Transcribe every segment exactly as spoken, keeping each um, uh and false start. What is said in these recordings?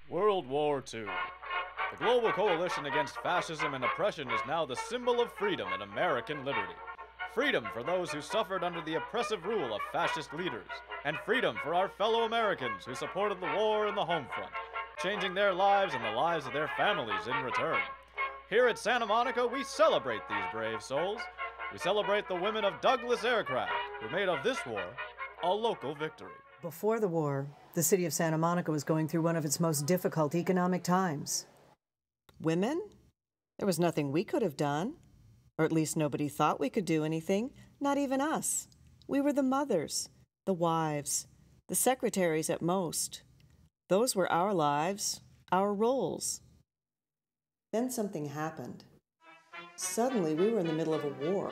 World War Two. The global coalition against fascism and oppression is now the symbol of freedom and American liberty. Freedom for those who suffered under the oppressive rule of fascist leaders, and freedom for our fellow Americans who supported the war and the home front, changing their lives and the lives of their families in return. Here at Santa Monica, we celebrate these brave souls. We celebrate the women of Douglas Aircraft, who made of this war a local victory. Before the war, the city of Santa Monica was going through one of its most difficult economic times. Women? There was nothing we could have done. Or at least nobody thought we could do anything, not even us. We were the mothers, the wives, the secretaries at most. Those were our lives, our roles. Then something happened. Suddenly, we were in the middle of a war.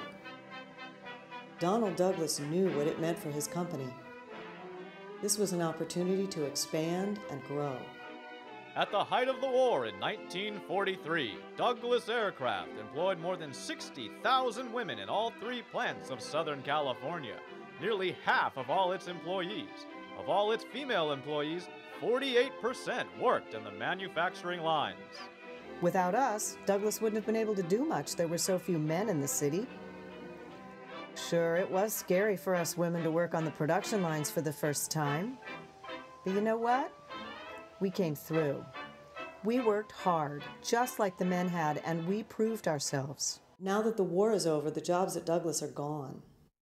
Donald Douglas knew what it meant for his company. This was an opportunity to expand and grow. At the height of the war in nineteen forty-three, Douglas Aircraft employed more than sixty thousand women in all three plants of Southern California, nearly half of all its employees. Of all its female employees, forty-eight percent worked in the manufacturing lines. Without us, Douglas wouldn't have been able to do much. There were so few men in the city. Sure, it was scary for us women to work on the production lines for the first time. But you know what? We came through. We worked hard, just like the men had, and we proved ourselves. Now that the war is over, the jobs at Douglas are gone.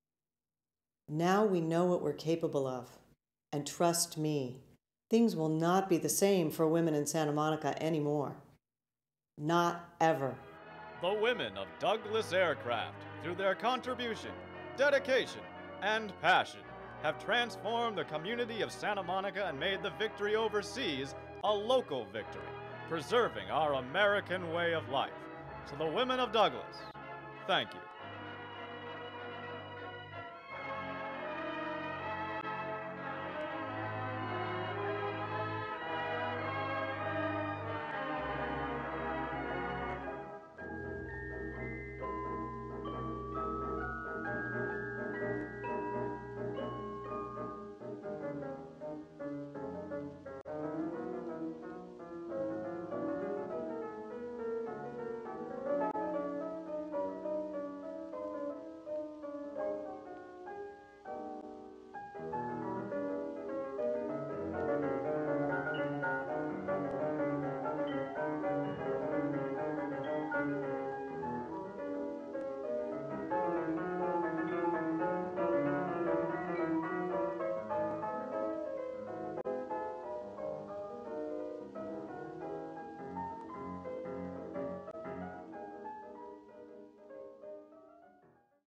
Now we know what we're capable of. And trust me, things will not be the same for women in Santa Monica anymore. Not ever. The women of Douglas Aircraft, through their contribution, dedication, and passion, have transformed the community of Santa Monica and made the victory overseas a local victory, preserving our American way of life. To the women of Douglas, thank you.